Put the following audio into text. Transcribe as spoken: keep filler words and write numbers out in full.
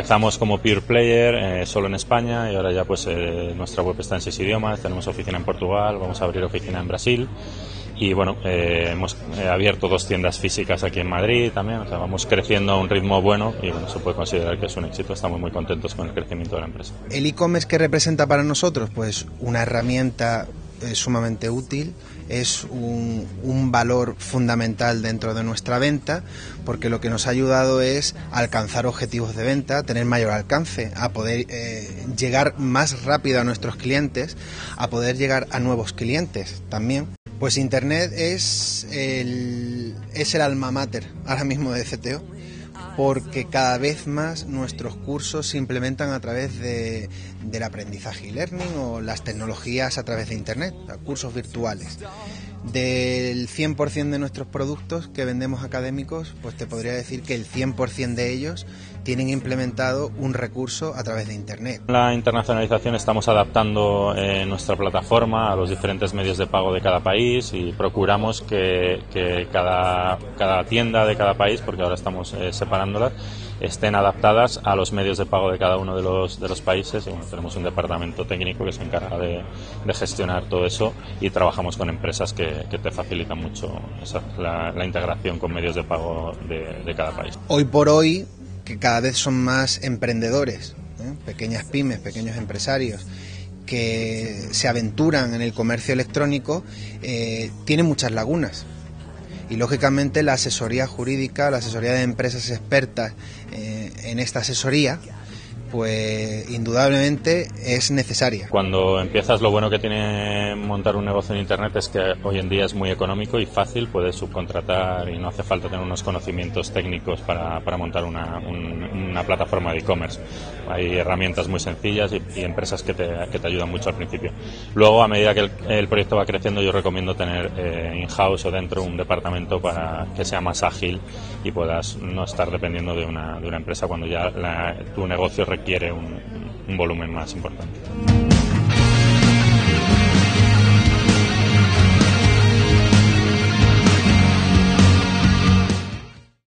empezamos como pure player, eh, solo en España, y ahora ya pues eh, nuestra web está en seis idiomas, tenemos oficina en Portugal, vamos a abrir oficina en Brasil. Y bueno, eh, hemos eh, abierto dos tiendas físicas aquí en Madrid también, o sea, vamos creciendo a un ritmo bueno y bueno, se puede considerar que es un éxito, estamos muy contentos con el crecimiento de la empresa. ¿El e-commerce qué representa para nosotros? Pues una herramienta eh, sumamente útil, es un, un valor fundamental dentro de nuestra venta, porque lo que nos ha ayudado es alcanzar objetivos de venta, tener mayor alcance, a poder eh, llegar más rápido a nuestros clientes, a poder llegar a nuevos clientes también. Pues Internet es el, es el alma mater ahora mismo de C T O, porque cada vez más nuestros cursos se implementan a través de, del aprendizaje y learning o las tecnologías a través de Internet, cursos virtuales. Del cien por ciento de nuestros productos que vendemos académicos, pues te podría decir que el cien por ciento de ellos tienen implementado un recurso a través de Internet. La internacionalización, estamos adaptando eh, nuestra plataforma a los diferentes medios de pago de cada país y procuramos que, que cada, cada tienda de cada país, porque ahora estamos eh, separándolas, estén adaptadas a los medios de pago de cada uno de los, de los países. Y bueno, tenemos un departamento técnico que se encarga de, de gestionar todo eso y trabajamos con empresas que, que te facilitan mucho esa, la, la integración con medios de pago de, de cada país. Hoy por hoy, que cada vez son más emprendedores, ¿eh? pequeñas pymes, pequeños empresarios que se aventuran en el comercio electrónico, eh, tienen muchas lagunas. Y lógicamente la asesoría jurídica, la asesoría de empresas expertas eh, en esta asesoría, pues indudablemente es necesaria. Cuando empiezas, lo bueno que tiene montar un negocio en Internet es que hoy en día es muy económico y fácil, puedes subcontratar y no hace falta tener unos conocimientos técnicos para, para montar una, un, una plataforma de e-commerce. Hay herramientas muy sencillas y, y empresas que te, que te ayudan mucho al principio. Luego, a medida que el, el proyecto va creciendo, yo recomiendo tener eh, in-house o dentro un departamento para que sea más ágil y puedas no estar dependiendo de una, de una empresa cuando ya la, tu negocio requiere quiere un, un volumen más importante.